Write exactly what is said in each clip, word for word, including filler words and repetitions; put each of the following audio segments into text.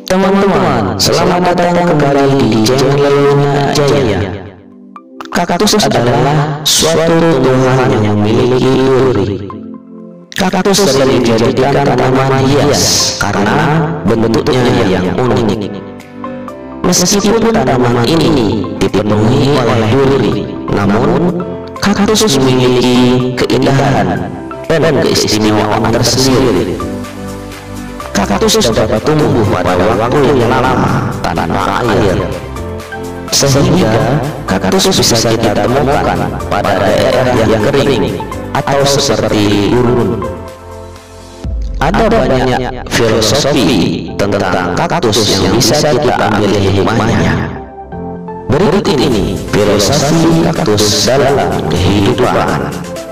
Teman-teman, selamat datang kembali di channel Luna Jaya. Kaktus adalah suatu tumbuhan yang memiliki duri. Kaktus sering dijadikan tanaman hias karena bentuknya yang unik. Meskipun tanaman ini dipenuhi oleh duri, namun kaktus memiliki keindahan dan keistimewaan tersendiri. Kaktus dapat tumbuh pada waktu yang lama tanpa air, sehingga kaktus bisa kita temukan pada daerah yang kering atau seperti gurun. Ada banyak filosofi tentang kaktus yang bisa kita ambil hikmahnya. Berikut ini filosofi kaktus dalam kehidupan.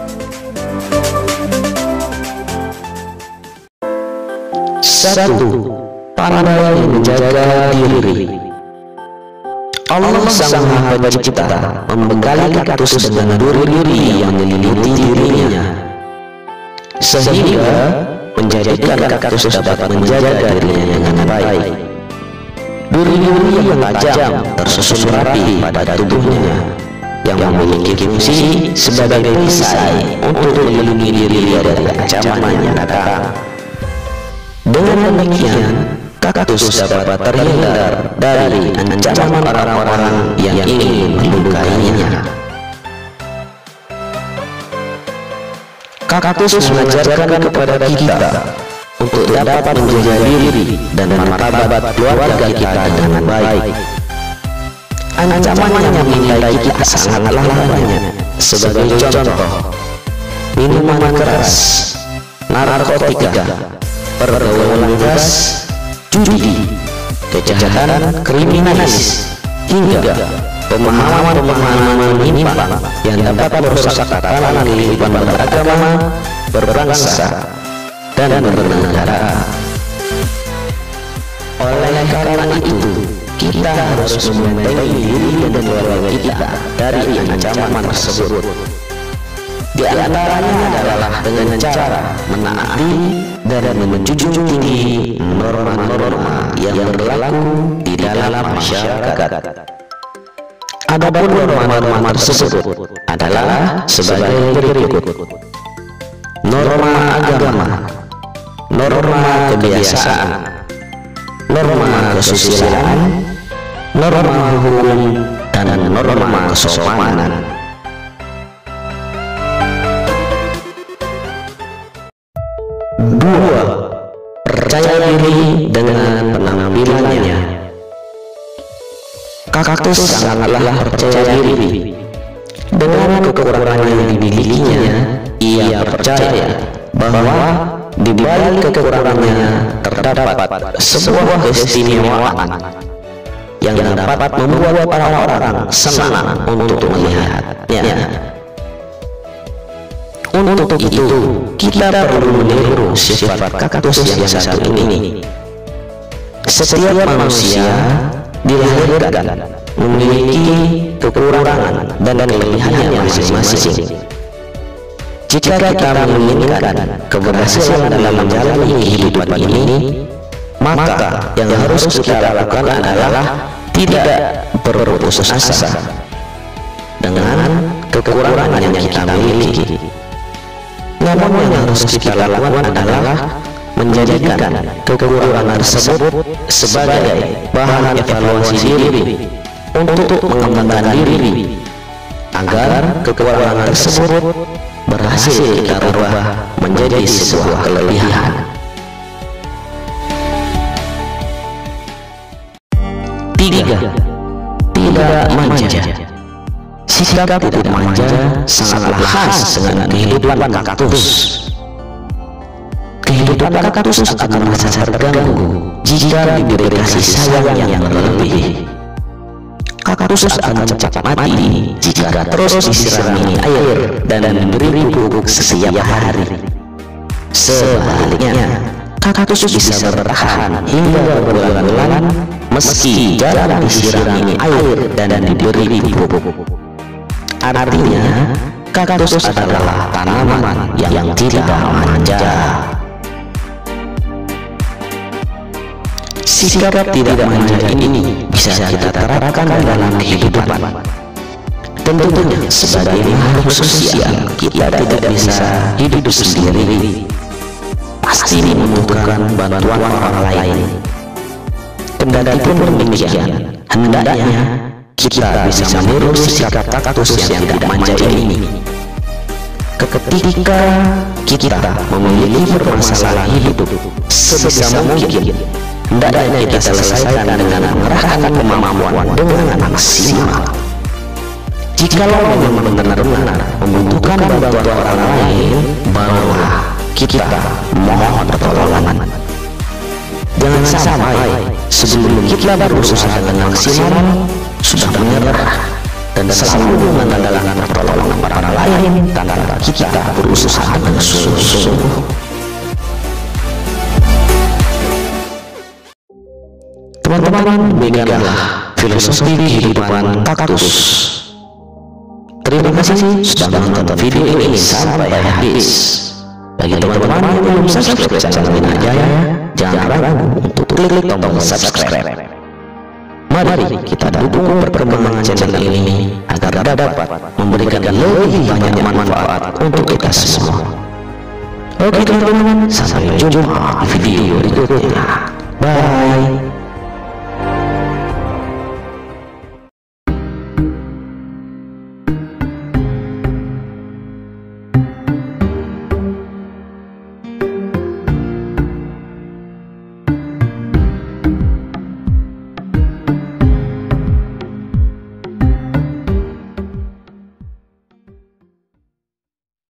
Satu, pandai menjaga diri. Allah Sang Maha Pencipta membekali kaktus dengan duri-duri yang menyelimuti dirinya, sehingga menjadikan kaktus dapat menjaga dirinya dengan baik. Duri-duri yang tajam tersusun rapi pada tubuhnya, yang memiliki fungsi sebagai perisai untuk melindungi diri dari ancaman yang datang. Dengan demikian, kaktus dapat terhindar dari ancaman orang-orang yang ingin melukainya. Kaktus mengajarkan kepada kita untuk dapat menjaga diri dan martabat keluarga kita dengan baik. Ancaman yang mengintai kita sangatlah banyak. Sebagai contoh, minuman keras, narkotika, pergaulan gas, judi, kejahatan kriminalis, hingga pemahaman-pemahaman menyimpang yang dapat merusak tatanan kehidupan beragama, berbangsa, dan bernegara. Oleh karena itu, kita harus membentengi diri dan keluarga kita dari ancaman tersebut. Di antaranya adalah dengan cara menaati dan menjunjung tinggi norma-norma yang berlaku di dalam masyarakat. Adapun norma-norma tersebut adalah sebagai berikut: norma agama, norma kebiasaan, norma kesusilaan, norma hukum, dan norma kesopanan. Dua, percaya diri dengan penampilannya. Kaktus sangatlah percaya diri. Dengan kekurangan yang dimilikinya, ia percaya bahwa di balik kekurangannya terdapat sebuah keistimewaan yang dapat membuat orang-orang senang untuk melihatnya. Untuk itu, kita perlu meniru sifat kaktus yang satu ini. Setiap manusia dilahirkan memiliki kekurangan dan kelebihannya masing-masing. Jika kita menginginkan keberhasilan dalam menjalani kehidupan ini, maka yang harus kita lakukan adalah tidak berputus asa dengan kekurangan yang kita miliki. Namun yang harus kita lakukan adalah menjadikan kekurangan tersebut sebagai bahan evaluasi diri untuk mengembangkan diri agar kekurangan tersebut berhasil kita rubah menjadi sebuah kelebihan. Tiga, tidak manja. Sikap tidak manja sangatlah khas dengan kehidupan kaktus. Kehidupan kaktus akan merasa terganggu jika diberi kasih sayang yang berlebih. Kaktus akan cepat mati jika terus disirami air dan diberi pupuk setiap hari. Sebaliknya, kaktus bisa bertahan hingga berbulan-bulan meski jarang disirami air dan diberi pupuk. Artinya, kaktus adalah tanaman yang tidak manja. sikap tidak manja ini bisa kita terapkan dalam kehidupan. Tentunya sebagai makhluk sosial, kita tidak bisa hidup sendiri, pasti membutuhkan bantuan orang lain. Kendati pun demikian, hendaknya kita bisa meniru sikap kaktus yang tidak manja ini. Ketika kita memiliki permasalahan hidup, sebisa mungkin hendaknya kita selesaikan dengan mengerahkan kemampuan dengan maksimal. Jikalau memang benar-benar membutuhkan bantuan orang lain, barulah kita mohon pertolongan. Jangan sampai sebelum kita berusaha dengan maksimal sudah menyerah dan selalu mengandalkan pertolongan orang lain tanpa kita berusaha dengan sungguh-sungguh. Teman-teman, demikianlah filosofi kehidupan kaktus. Terima kasih sudah menonton video ini sampai habis. Bagi teman-teman yang belum subscribe channel Minah Jaya, jangan ragu untuk klik tombol subscribe. Mari kita dukung perkembangan channel ini agar dapat memberikan lebih banyak manfaat untuk kita semua. Oke teman-teman, sampai jumpa di video berikutnya. Bye.